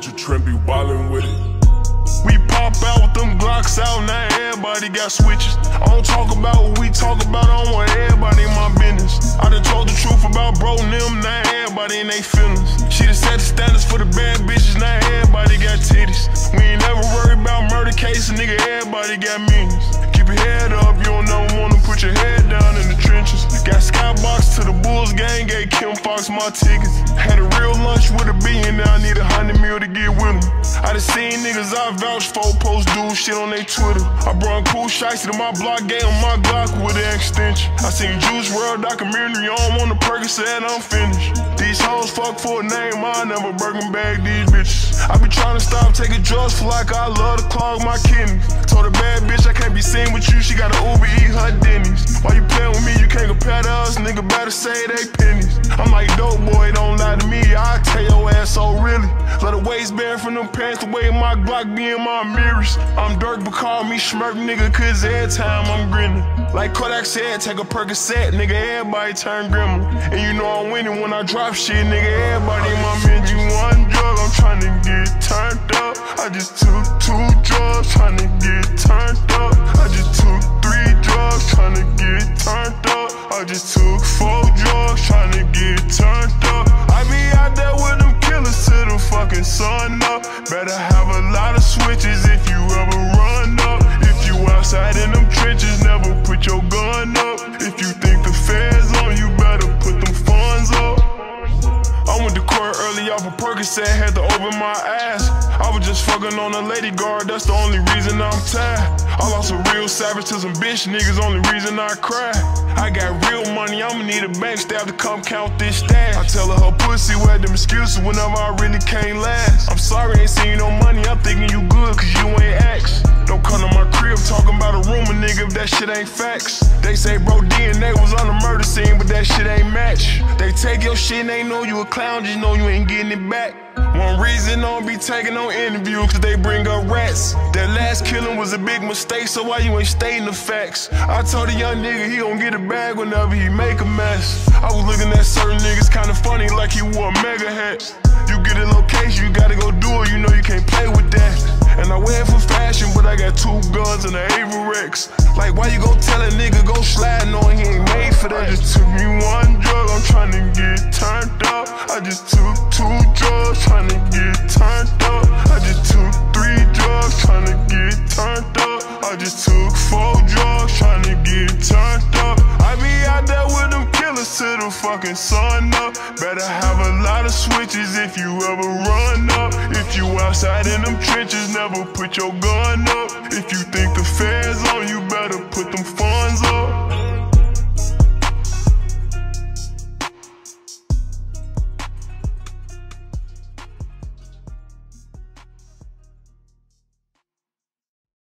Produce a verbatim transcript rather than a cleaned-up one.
catch a trend, be wildin' with it. We pop out with them Glocks out, now everybody got switches. I don't talk about what we talk about, I don't want everybody in my business. I done told the truth about bro and them, now everybody in they feelings. She done set the standards for the bad bitches, now everybody got titties. We ain't never worried about murder cases, nigga, everybody got millions. Keep your head up, you don't never wanna put your head down in the trenches. Got Skybox to the Bulls gang, gave Kim Fox my tickets. Had a real lunch with a billion, now I need a hundred mil to get with them. I done seen niggas I vouch for post dude shit on they Twitter. I brought cool shiesty to my block, gave him my Glock with an extension. I seen Juice world documentary on on the Percocet, I'm finished. These hoes fuck for a name, I never Birkin bag these bitches. I be trying to stop taking drugs for like I love to clog my kidneys. Told a bad bitch I can't be seen with you, she got an Uber eat her Denny's. Why you playin' with me, you can't compare to us, nigga better say they pennies. I'm like dope boy, don't lie to me, I'll tell your ass so really. Let a waistband from them pants, the way my Glock be in my mirrors. I'm Dirk, but call me Schmirk, nigga, cause every time I'm grinning. Like Kodak said, take a Percocet, nigga, everybody turn gremlin. And you know I'm winning when I drop shit, nigga, everybody in my menu. One drug, I'm tryna get turned up. I just took two drugs, tryna get turned up. I just took three drugs, tryna get turned up. I just took four drugs, tryna get turned up. I be out there with them killers till the fucking sun up. Better have a lot of switches if you ever run up. If you outside in them trenches, never put your gun up. If you think the feds on you, better put them funds up. I went to court early off a Percocet, had to open my ass. I was just fucking on a lady guard, that's the only reason I'm tired. I lost a real savage to some bitch niggas, only reason I cry. I got real money, I'ma need a bank staff to come count this stash. I tell her her pussy had them excuses whenever I really can't last. I'm sorry, ain't seen no money, I'm thinking you good cause you ain't asked. Don't come to my crib talking about a rumor, nigga, if that shit ain't facts. They say bro D N A was on the murder scene, but that shit ain't match. They take your shit and they know you a clown, just know you ain't getting it back. One reason don't be taking no interview, cause they bring up rats. That last killing was a big mistake, so why you ain't stating the facts? I told a young nigga he gon' get a bag whenever he make a mess. I was looking at certain niggas kinda funny like he wore a mega hat. You get a location, you gotta go do it, you know you can't play with that. And I wear it for fashion, but I got two guns and an Averex. Like why you gon' tell a nigga go slide knowing he ain't made for that? I just took me one drug, I'm tryna get turned up. I just took two drugs, tryna get turned up. I just took three drugs, tryna get turned up. I just took four drugs, tryna get turned up. I be out there with them killers till the fucking sun up. Better have a lot of switches if you ever run up. If you outside in them trenches, never put your gun up. If you think the feds on you, better put them funds up.